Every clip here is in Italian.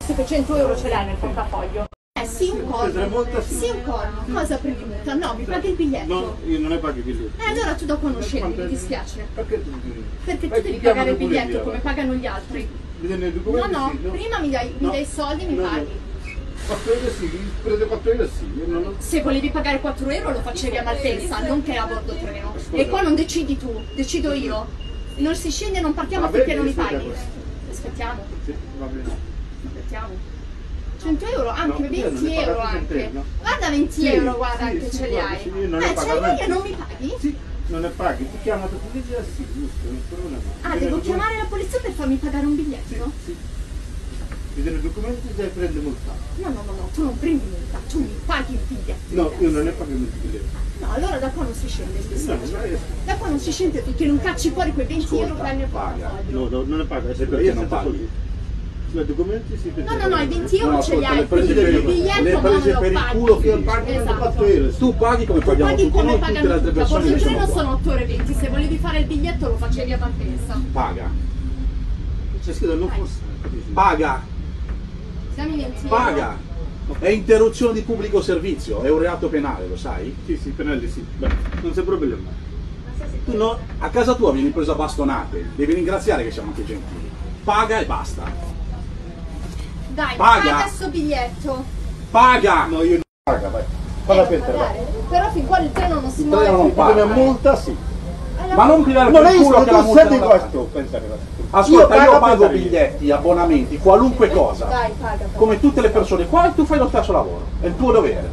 700 euro ce l'hai nel portafoglio? Sì, un corno. Sì, un corno. Cosa prendi multa? No, mi paghi il biglietto. No, io non ne pago il biglietto. Allora tu dopo non scendi, mi dispiace. Perché tu? Perché tu devi pagare il biglietto come pagano gli altri. No, no, prima mi dai i soldi e mi paghi. 4 euro sì, prende 4 euro sì. Se volevi pagare 4 euro lo facevi a Malpensa, non che a bordo treno. E qua non decidi tu, decido io. Non si scende e non partiamo perché non mi paghi. Aspettiamo. Sì, va bene. Aspettiamo. 100 euro, anche 20 euro anche. Guarda 20 euro, guarda anche ce li hai. Ce li hai e non mi paghi? Sì, non ne paghi, ti chiama tutti i giorni, sì, giusto, non problema. Ah, devo chiamare la polizia per farmi pagare un biglietto? Sì. Vedere i documenti e prende multa. No, tu non prendi multa, tu mi paghi il biglietto. No, io non ne pago il biglietto. No, allora da qua non si scende. Da qua non si scende perché non cacci fuori quei 20 euro che hai nel portafoglio. No, non ne paga, se perché non paghi. I documenti si No, i 20 euro ce li hai, il biglietto non lo per il culo che paghi 4 euro. Tu paghi come paghiamo tutti noi, tutte le altre persone che sono qua. Sono 8 ore 20, se volevi fare il biglietto lo facevi a Malpensa. Paga. C'è scritto non fosse. Paga. Dammi 20 euro. Paga. È interruzione di pubblico servizio, è un reato penale, lo sai? Sì, penale sì. Beh, non c'è problema. Tu no, a casa tua vieni preso a bastonate, devi ringraziare che siamo anche gentili. Paga e basta. Dai, paga adesso biglietto. Paga! No, io non paga, vai. Falla per te. Però fin qua il treno non si muove. Non paga. Una multa sì. Ma non tirare non per il culo tu che la multa non questo, Ascolta, io pago biglietti, abbonamenti, qualunque cosa. Dai, paga. Come tutte le persone qua e tu fai lo stesso lavoro. È il tuo dovere.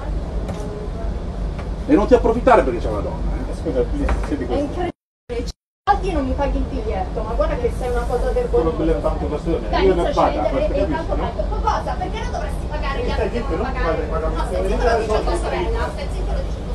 E non ti approfittare perché c'è una donna. Scusa, senti questo. È incredibile. Soldi non mi paghi il biglietto, ma guarda che sei una cosa vergognosa. Quello per tanto persone, dai, io non pago, e tanto pago. Ma cosa? Perché non dovresti pagare gli altri? No, se zitto lo dice tua sorella, se zitto lo dice tua sorella.